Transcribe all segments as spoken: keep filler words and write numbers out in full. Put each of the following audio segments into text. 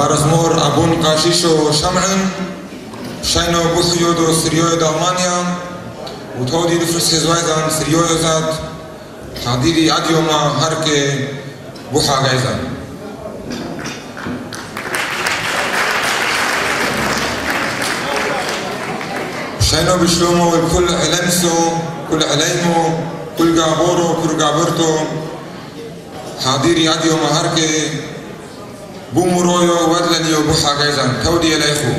هارزمور أبون قاشيشو شمعن شاينو بوخيودو سريويو دالمانيا وتودي دفرس هزوايزان سريويو زاد حديري أديوما هركي بوحا غايزان شاينو بشلومو الكل علمسو كل عليمو كل قابورو كل قابرتو حاضيري عديو مهاركي بومرويو ودلنيو بوحا غايزان تودي اليخو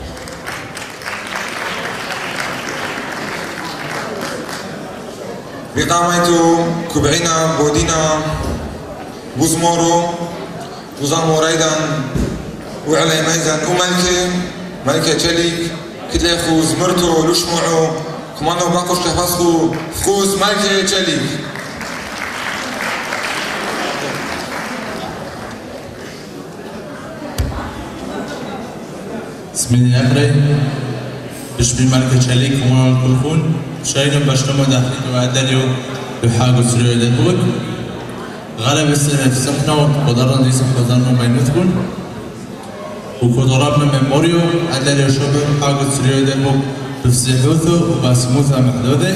بقاميتو كبعينا بودينا بوزمورو بوزامو رايدان وعلي ميزان وملكي ملكي تشليك كتليخو زمرتو لشمعو كمانو باقوش تحفظكو فخوز ملكي تشليك اسمي أخري بشبي ملكة شليك ومانا الكلفون شاينو بشتمو داخلين وعداليو بحاقو سريو دلبوك غالب السنة في سحنا وقدرنا نيسح وزارنا بينتكم وكضربنا ميموريو عداليو شوبر بحاقو سريو دلبوك بفزيحوثو وباسموثا محدودة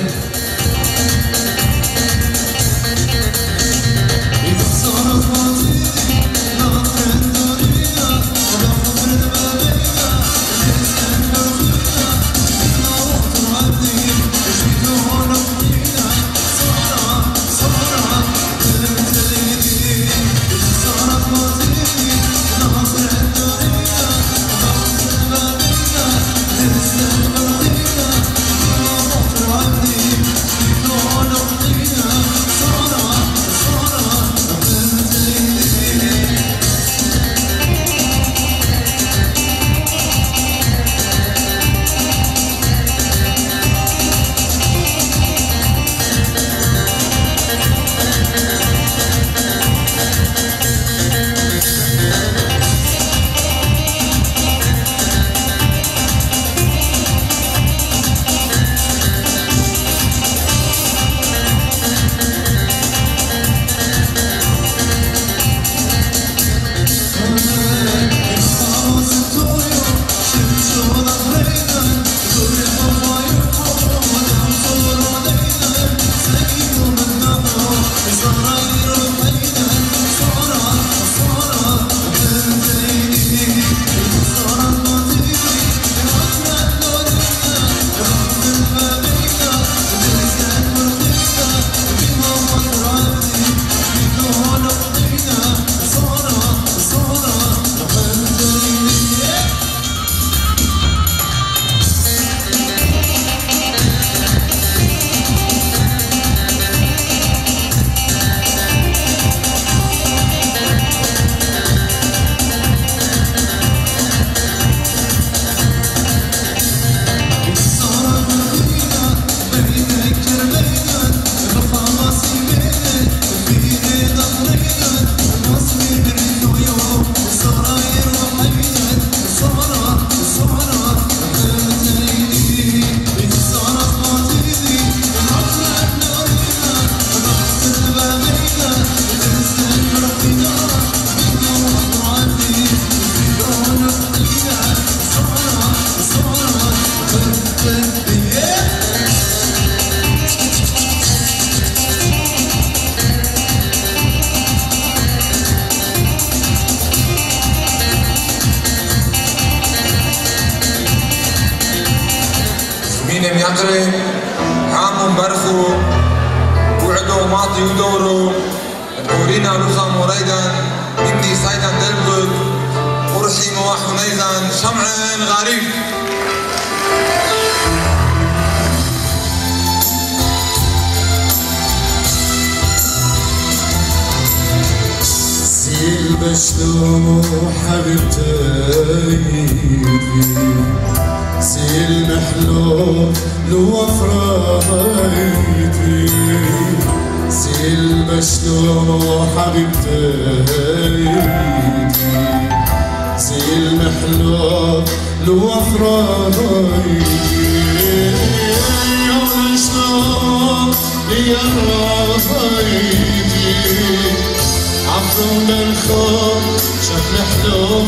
مين يقري عام برخو وعدو ماطي ودورو تقولينا لخا مريدا إني سيدا دلبك ورحي مواح ونيزان شمعين غريب سيل بشلوم حبيبتي سيل محلو لو افرايتي سيل بشلو حبيبتي سيل محلو لو افرايتي يا مشلو يا رايتي عفو من خوف شكل حلو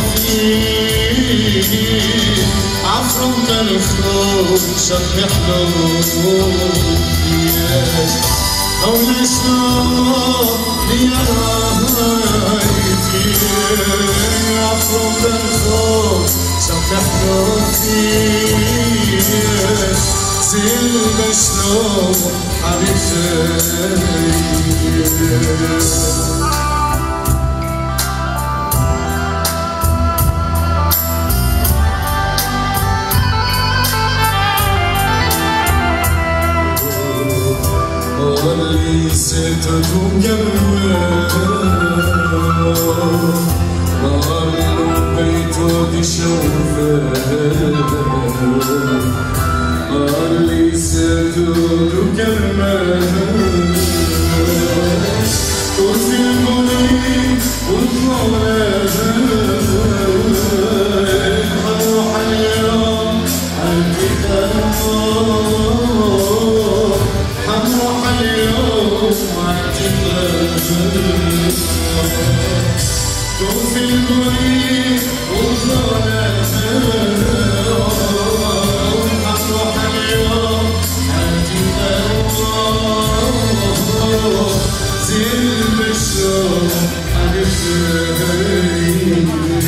فيه عفرو من الخروج شكل حلو فيه هون شلون يا رايتي عفرو من الخروج شكل حلو فيه زلمة شلون حبيبتي اللي ستدوم قلبه وعلو بيته دي شوفه اللي ستدوم قلبه وفي المريض والطلب هروح اليوم عالكتاب هنروح اليوم عالكتاب وفي المريض والطلب هنروح اليوم عالكتاب زلم الشوق حبيبتي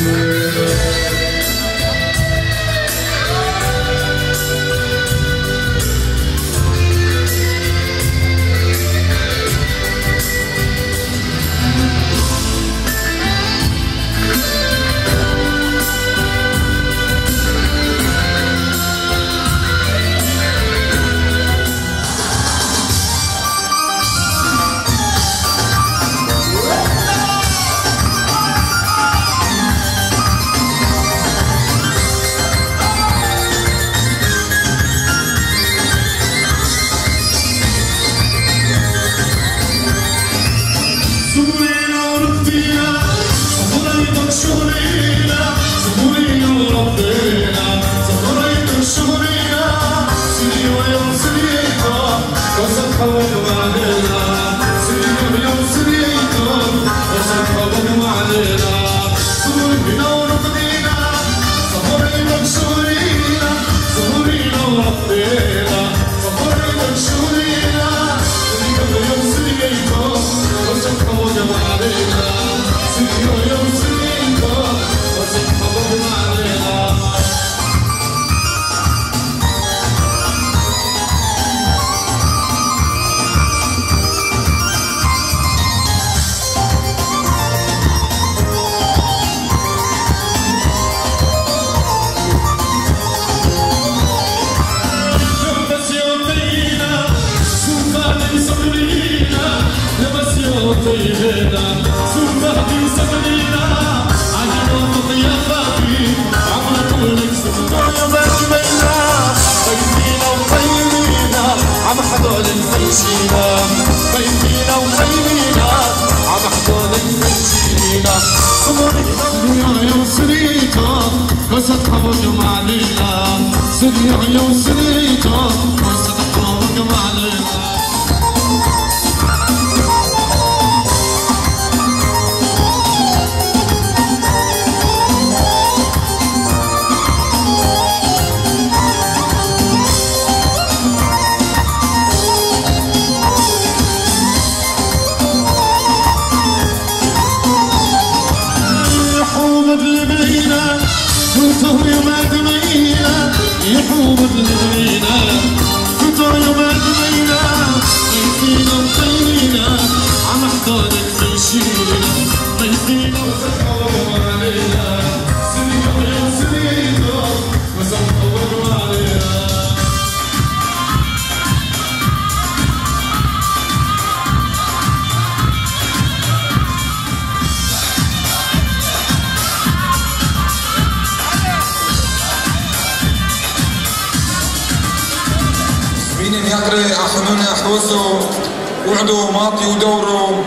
يقري أحنون أحوسو وعدو ماطي ودورو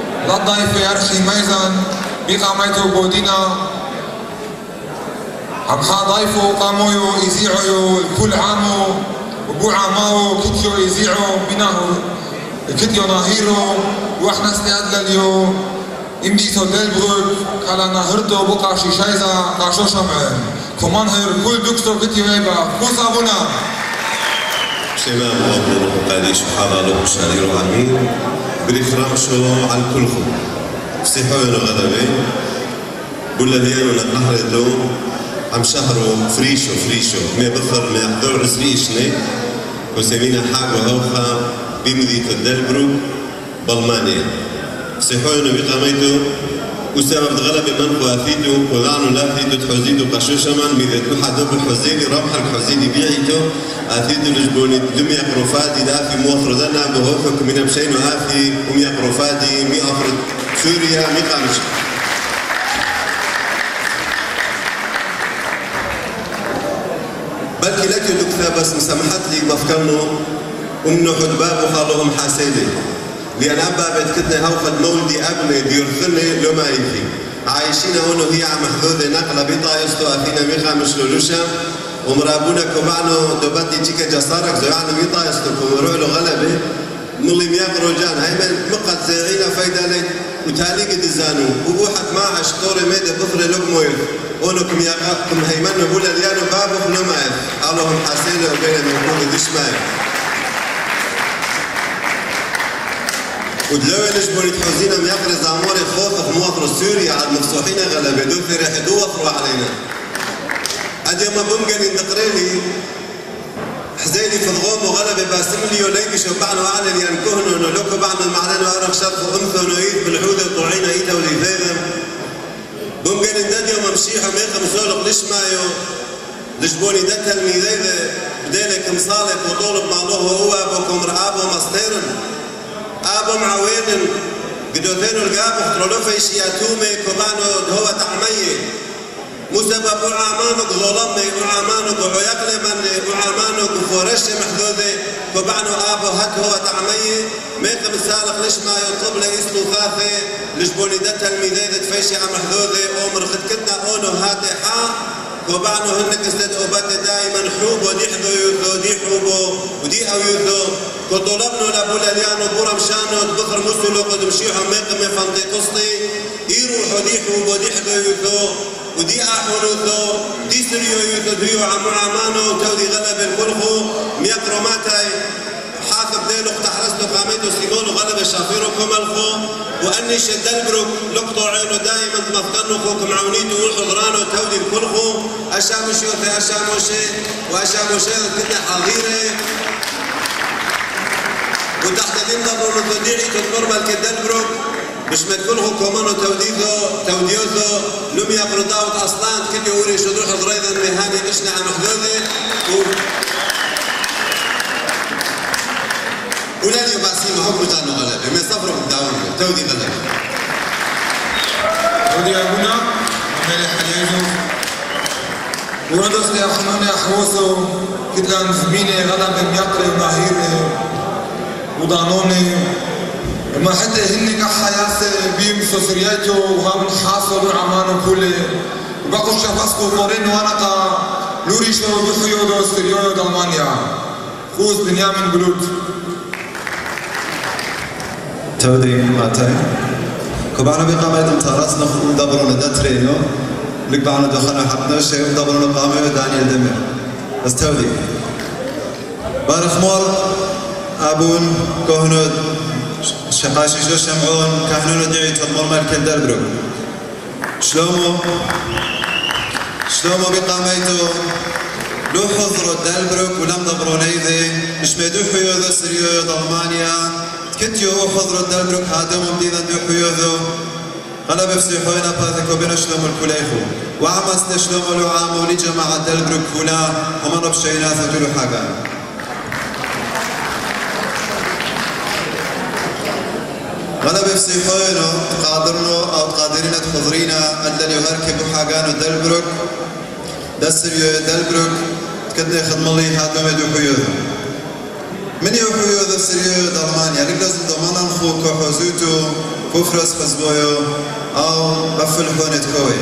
للضيف يرشي ميزان بقاميتو بودينا عم خا ضيفو قامويو يزيعو الكل عامو وبوعا ماو كتيو يزيعو مناهو كتيو ناهيرو واحنا سنياد لليو אם דיסו דלברוק, קלנה הרטו בוקה שישייזה, קשו שמען. כמנהר כל דוקסטו כתיובה, כוס אבונה. شما مؤمن وقاليش حضروا شاريرو عمين بريفرامشو على كلكم فسيحوين غلبي بولا ليانو نقهردو عم شهرو فريشو فريشو ما بخر ما يحضر عزريشني وسمينا حاجة هوخا بمدينة الدلبرو بالمانيا فسيحوين بقاميتو وسبب الغلبة من قوافيتو وغانو لا فيتو تحوزيتو قشوشا من ميدتو حدو بالحوزيلي ربح الحوزيلي بيعيتو آثيدو لجبوني دمية قروفادي دافي موثر دنا بهوفك من بشين وآثي ومية قروفادي مي أفرد سوريا مي قامش بلكي لك الدكتور بس مسامحت لي بفكرنو ومنو حد باب وخالوهم حاسيلي لأن أبا بتكتنا هوفد مولدي أبني ديرثني لو ما يفي عايشين هون وهي عم محذوذة نقلة بيطا يستو أثينا ميخا مش لولوشا ومرابونا كوبانو دوباتي تيكا جسارك زيانو بيطا يستو كومروع له غلبة مولي مياق روجان هاي من مقد زيعينا فايدة لي وتاليق دزانو وبوحك معها شطوري ميدة بفري لقمويل هونو كم ياقا كم هيمنو بولا ليانو بابو خنمايل اللهم حسينه وبين الموجود دشمايل ودلوي نجبر يتحوزينا ميقري زاموري خوفك مواطر سوريا عاد مفصوحين غلبة دو في ريح دو وفروا علينا عاد يوم بمقن يندقريلي حزيلي في الغوم وغلبة باسملي وليكي شبعنا وعلى اللي ينكهنوا ونلوكوا بعمل معلن وأرق شرف وأمثل وإيد بالحودة وطوعينا إيتا وليفيغم بمقن يندد يوم مشيحة ميقا مسولق ليش مايو لجبوني ده تلميذي بديلك مصالك وطولب معلوه وهو أبوكم رعابه مصدرن أبو معوين قدوثين القاب اخترلوا في شياتومي كبانو هو تعميه مسبب وعامانك ظلمي وعامانك وعيقل من وعامانك وفورش محدودي كبانو أبو هات هو تعميه ميك مسالك ليش ما يطلب لي اسلو ثاثي لجبوني ده تلميذي تفيشي عم محدودي أمر خد كدنا أونو هاتي حا كبانو هنك استد أوبات دائما حوب ودي حدو يوثو دي حوبو ودي أو يوثو كطلبنا لابولا ليانو بورا مشانو تبخر مسلو قد مشيحو ميقم يفنطي قصتي يروحو دي حوبو دي حدو يوثو ودي أحولوثو دي سريو يوثو دريو عمو عمانو تودي غلب الكلخو ميقرو ماتاي حاكب ديلو اختحرستو قاميتو سيمونو غلب الشافيرو كمالخو وأني شدلبروك لقطو عينو دائما مفكرنو خوك معونيتو والحضرانو تودي الكلخو أشامو شيوثي أشامو شي وأشامو شي كنا حظيري وتحت دين ضبرو توديعي تنقربل كدلبروك مش مدكنه كمان توديثو توديوثو لم يقرو داوت أصلان كل يوري شدوح ضريضا مهاني إشنا عم محدوذي و... ولن يبعسي محب جانو غلبي من صفرهم الدعوة تودي غلبي تودي أبونا ملي حليزو وردوس لي أخنوني أحوصو كدلان زميني غلبي ميقري وناهيري ودانوني ما حتى هني كحياس بيم سوسرياتو وهم حاصل عمانو كله وبقوا شفاسكو قرين وانا قا لوري شو بخيو دو ستريو دالمانيا خوز بنيامين بلوت تودي ماتاي كبعنا بقامة امتارات نخلو دبرون دا ترينو لك بعنا دخلنا حبنا شيء دبرون قامة دانيال دمر بس تودي بارخ مور أبون كهنود شقاشي شو شمعون كهنون دعي تطمر مركز دلبروك شلومو شلومو بقاميتو لو حضروا دلبروك ولم دبرونيذي مش ميدو حيوذو سريو ضلمانيا تكتيو حضروا دلبروك هادو مبديدا دو حيوذو غلب بفسيحوين أباثكو بين شلومو الكوليخو وعمست شلومو لو عامو لجماعة دلبروك كولا ومن بشيناثة لو حاقان غلب بسيحوينو قادرنو أو قادرين تحضرينا أدلي وهركبوا حاقانو دلبروك دسريو دلبروك تكدي خدمالي هادو ميدو حيوذو من يو حيوذو سريو دالمانيا لك لازم ضمانا نخوكو حوزوتو كفرس خزبويو أو بفل حونت كوي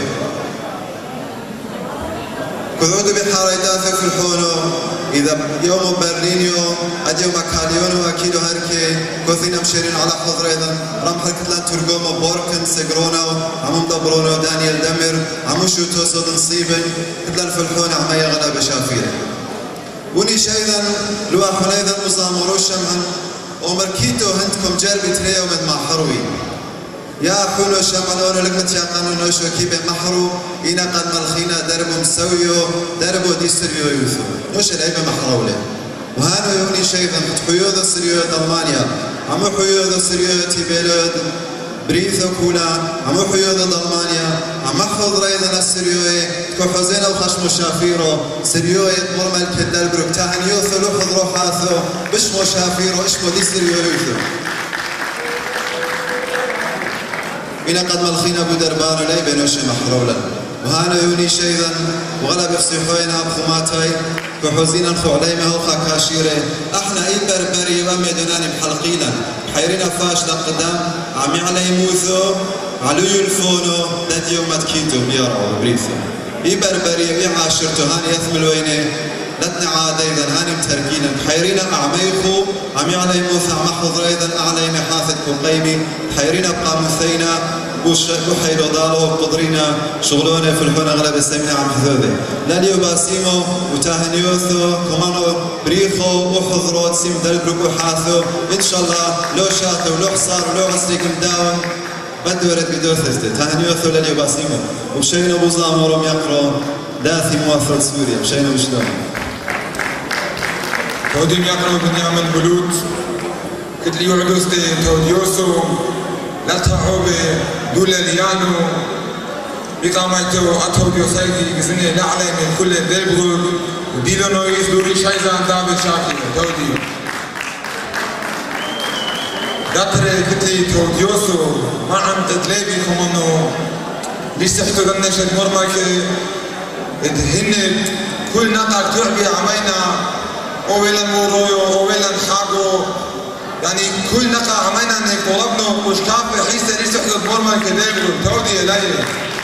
كذودو بحاري دافك في الحونو إذا يوم برلينيو أديو مكاليونو أكيدو هركي كوثينا مشيرين على حضر أيضا رمح الكتلان ترجوما بوركن سجرونا عمو دبرونا دانيال دمر عمو شوتو صوت نصيبن كتلان فلحون عمايا غلابة شافير ونيش أيضا لواحن أيضا مزامرو شمعن ومركيتو هندكم جربي تريو من محروي يا حولو شمعن لقمت يقانو نوشو كيبه محرو إنا قد ملخينا دربو مسويو دربو دي سريو يوثو نوش العيبة محرولي وهانو يوني شيئا حيوذ سريو ألمانيا عمو حيوذ سريو تيبيلود بريثو كولا عمو حيوذ ألمانيا عم أحفظ ريضنا السريوي تكو حزين الخشم شافيرو سريوي مرمى الكدل بروك تاهن يوثو لوحظ روحاثو بشمو شافيرو اشمو دي سريو يوثو إنا قد ملخينا بدربان لي بينوش محرولا وهانا يوني شيئا وغلب يفصيحوين أبخماتي كحوزينا نخو عليما هوخا كاشيري احنا اي بربري وامي دوناني بحلقينا حيرنا فاش لقدام عمي علي موثو علو يلفونو داد يوم متكيتو بيارعو بريثو اي بربري اي عاشرتو هاني يثمل ويني لتنا عاد ايضا هاني متركينا حيرنا اعميخو عمي علي موثو عم حضر ايضا اعلي محاثة كقيمي حيرنا بقى مثينا وحيلو ضالو قدرينا شغلونا في الحون اغلب السمينة عم حذوذي لاليو باسيمو وتاهنيوثو كمانو بريخو وحضرو تسيم دلبرك وحاثو ان شاء الله لو شاثو لو حصار لو عسليك مداون بدو ورد بدو ثزدي تاهنيوثو لاليو باسيمو ومشينا بوزامورم يقرو داثي موافرة سوريا مشينا وشلون توديم يقرو بنعم البلوت كتلي يعدوستي توديوسو لا تعوبي دولا ليانو بقامته أتوديو سيدي بسنة لعلي من كل ديبغل وديلو نويس دوري شايزان دابل شاكي توديو داتري كتلي توديوسو ما عم تتليبي كمانو ليش تحتو دنشت مرمك هند كل نطاق تعبي عمينا أولا مورويو أولا حاقو يعني كل نقا عمينا انك طلبنا وش كافي حيث ليش تحدث مرمى كدابل تودي الي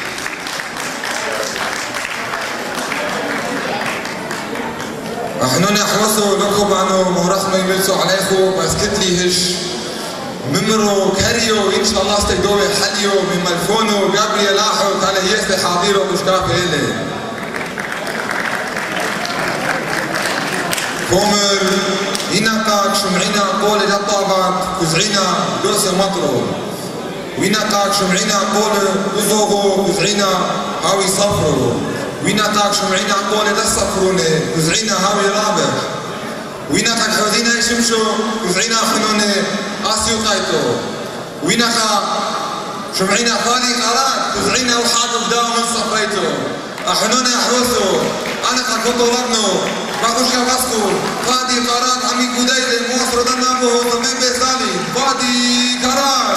احنا نحوصوا لكم عنه مهرخنا يملسوا عليكم بس كتلي هش ممرو كاريو ان شاء الله استقدوه حليو من ملفونه قبل يلاحق على هيستي حاضيره وش كافي الي كومر هناك شمعنا قول لطابات كزعنا دوس مطرو وهناك شمعنا قول وزوغو كزعنا هاوي صفرو وهناك شمعنا قول لصفروني كزعنا هاوي رابح وهناك حوزينا يشمشو كزعنا خنوني اسيو قايتو وهناك شمعنا فالي قرات كزعنا وحاقب داو من صفريتو احنونا يحوسو انا قد طلبنو باخوش كاسكو فادي قرار عمي قدايل موصر دنابو ضمن بيزالي فادي قرار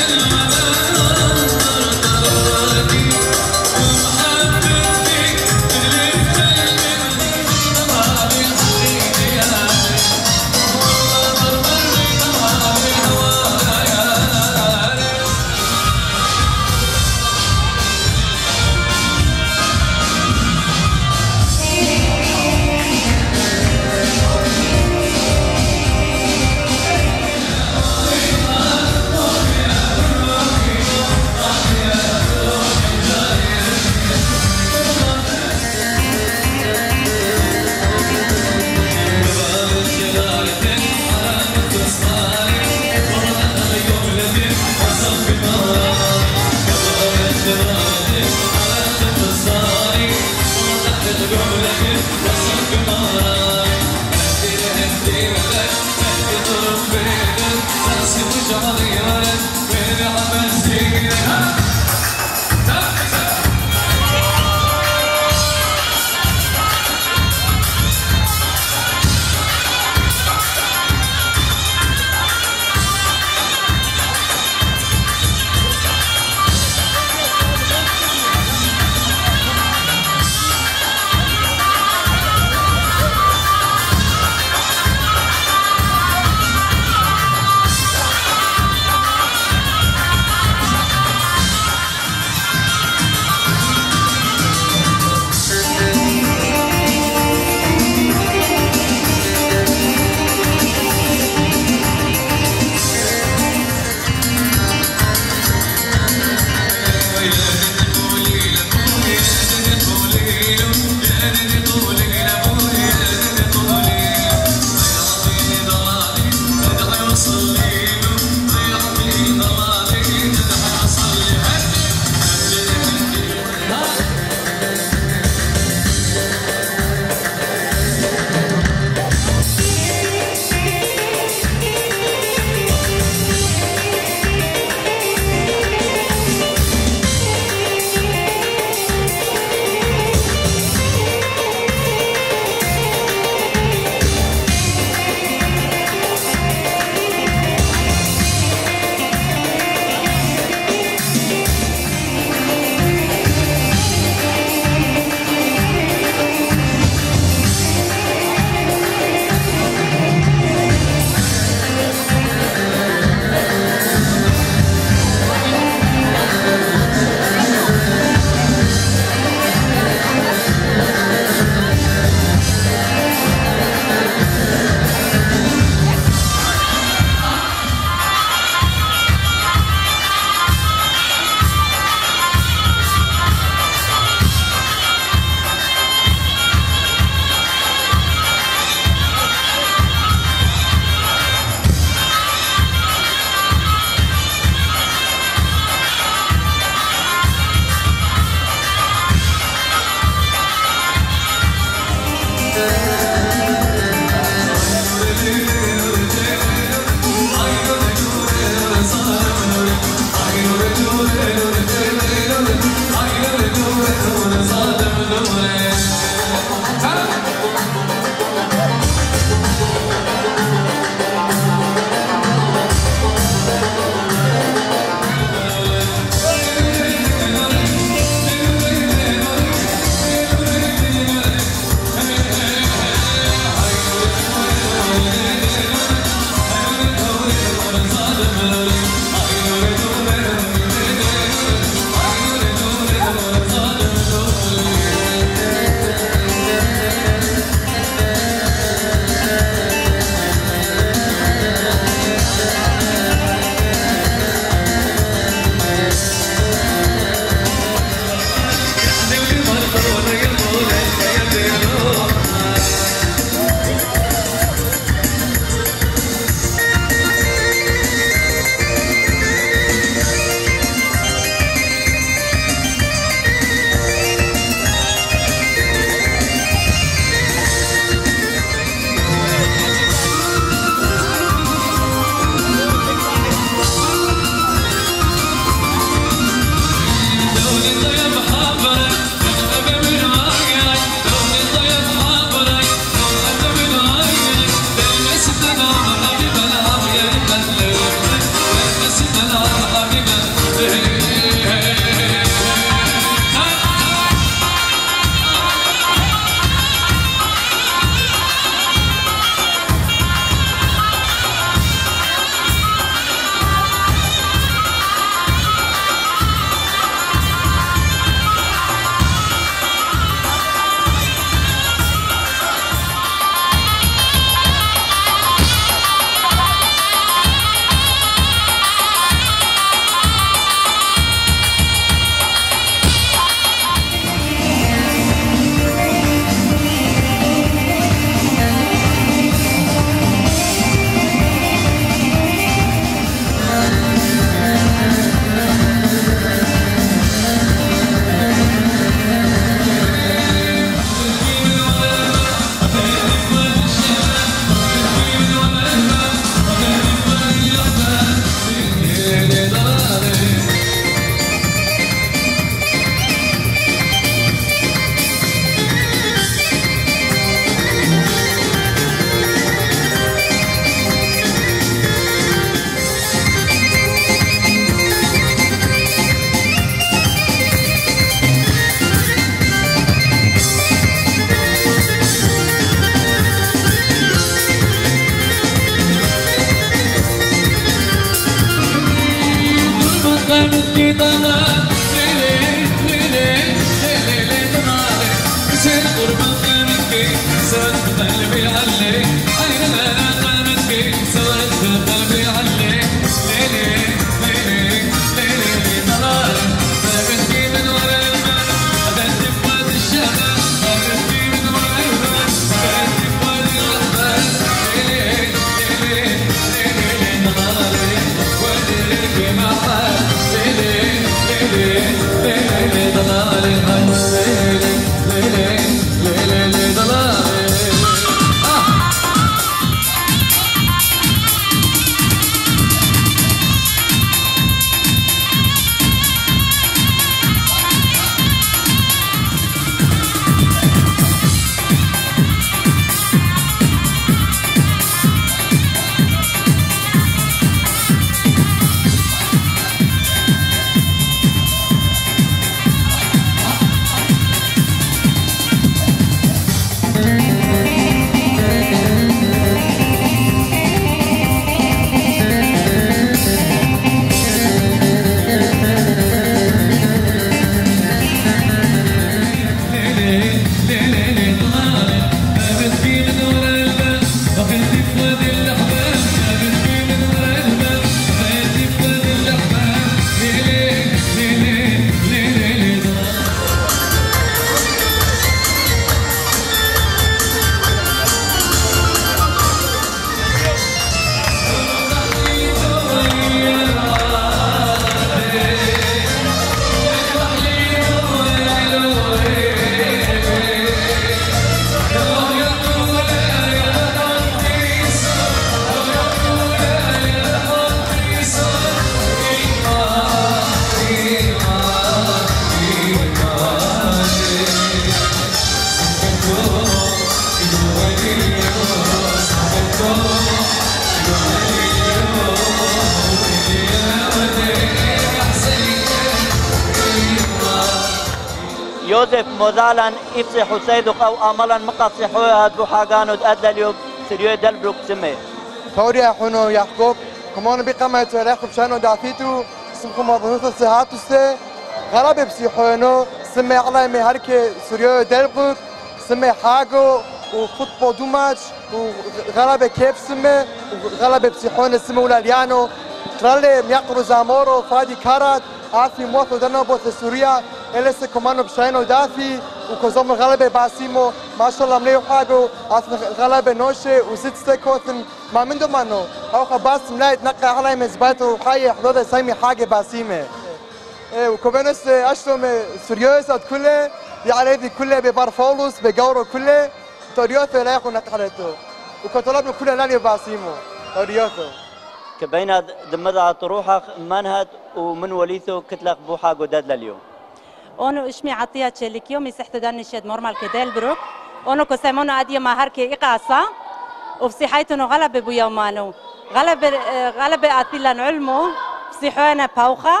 يوزف موزالان إفسي حسيدق أو أملا مقصي حوها دو حاجانو أدل اليوم سريو دلبروك سمي توريا حنو يحكوب كمان بقامة تاريخ بشانو دعثيتو سمكو مظهوثة سهاتو سي غلبة بسيحونو سمي على مهارك سريو دلبروك سمي حاجو وفوتبول دو ماتش وغلبة كيف سمي وغلبة بسيحونو سمي ولاليانو ترالي ميقرو زامورو فادي كارات عافي موثو دنبو سوريا إليس كمانو بشاينو دافي وكوزوم غلبة باسيمو ما شاء الله مليو حاجو عافي غلبة نوشي وزيت ستيكوثن ما من دمانو أو خباس ملايت نقع علي مزباتو وحاية حدودة سايمي حاجة باسيمة إيه وكوبينوس أشتم سوريوزات كله دي عليدي كله ببارفولوس بجورو كله توريوثو لا يكون نقعدتو وكتولابنا كله ناليو باسيمو توريوثو كبينا دمدا طروحك منهد ومن وليثو كتلق بوحا جداد لليوم أنا اسمي عطية تشيليكيو مسحت داني شد مرمال كدال بروك أنا كسمونا أدي ما هركي إقاصة وفي حياتنا غلب بيومانو غلب غلب أثيلا علمو في حوانا باوخا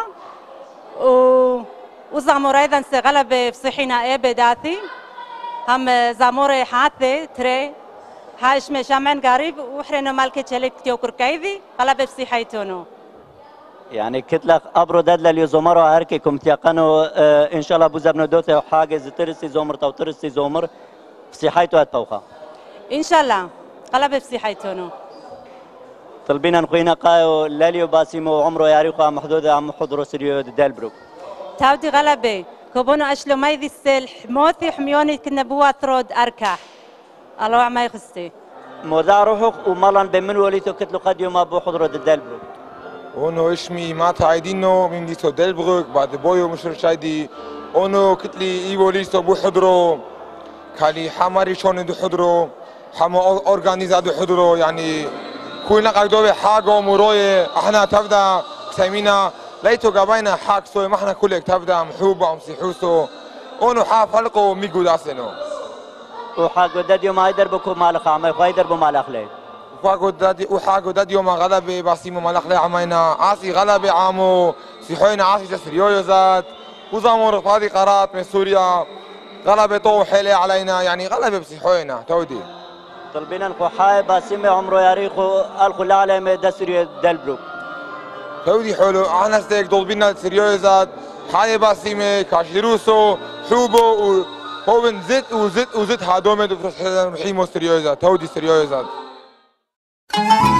و وزامور أيضا غلب في صحينا إيه بداتي هم زامور حاثي تري هاش مشامن قريب وحرنا مالك تشيليكيو كركايدي غلب في حياتنا يعني كتلق أبرو داد لليوزومرو هركيكم تيقنوا آه إن شاء الله بوزبنا دوتي وحاجز ترسي زومر تو ترسي زومر في حياتو هتبوخا إن شاء الله قلب في حياتنا طلبينا نخوينا قايو لاليو باسيمو عمره ياريخو محدودة عم حضرو سريو دالبروك تاودي غلبي كوبونو أشلو مايذي السلح موثي حميوني كنا بوا ثرود أركح الله ما يخستي موضع روحك ومالان بمن وليتو كتلو قد يوم أبو حضرو دالبروك ono ishmi mata aidino min listo Delbrück بعد بويو مشر شايدي ono كتلي ايبو listo بو حضرو كالي حماري شون دو حضرو حما اورغانيزا دو حضرو يعني كلنا قاعدوا حاجه مرويه احنا تبدا سمينا ليتو قباينا حاج سوي ما احنا كلك تبدا محوبه ومسيحوسو ono حاف حلقه ميغو داسنو وحاجه داديو ما يدربكو مال خامي خايدر بمال اخلي وحاجو دادي وحاجو دادي يوم غلبة باسيمو مالخ لي عمينا عاصي غلبة عامو سيحوينا عاصي جسريو زاد وزامو رفاضي قرات من سوريا غلبة طو حيلي علينا يعني غلبة بسيحوينا تودي طلبينا نخو حاي باسيمي عمرو ياريخو الخو لا على دا سوريا دالبروك تودي حلو احنا ستيك طلبينا سوريو زاد حاي باسيمي كاشيروسو حوبو وهو زيت وزيت وزيت هادومي دو رحيمو سوريو زاد تودي سوريو زاد